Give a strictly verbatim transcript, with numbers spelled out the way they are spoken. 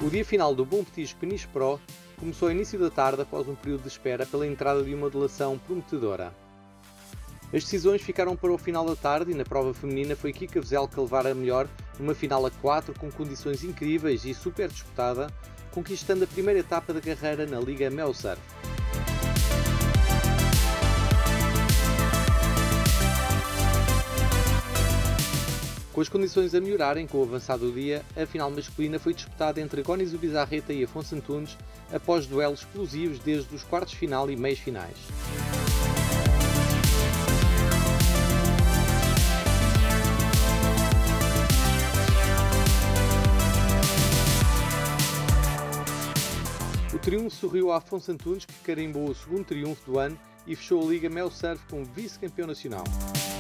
O dia final do Bom Petisco Peniche Pro começou ao início da tarde após um período de espera pela entrada de uma modelação prometedora. As decisões ficaram para o final da tarde e na prova feminina foi Kika Vezelka a levar a melhor numa final a quatro com condições incríveis e super disputada, conquistando a primeira etapa da carreira na Liga Mel Surf. Com as condições a melhorarem com o avançar do dia, a final masculina foi disputada entre Gonis Ubizarreta e Afonso Antunes após duelos explosivos desde os quartos de final e meios finais. O triunfo sorriu a Afonso Antunes, que carimbou o segundo triunfo do ano e fechou a Liga Mel Surf como vice-campeão nacional.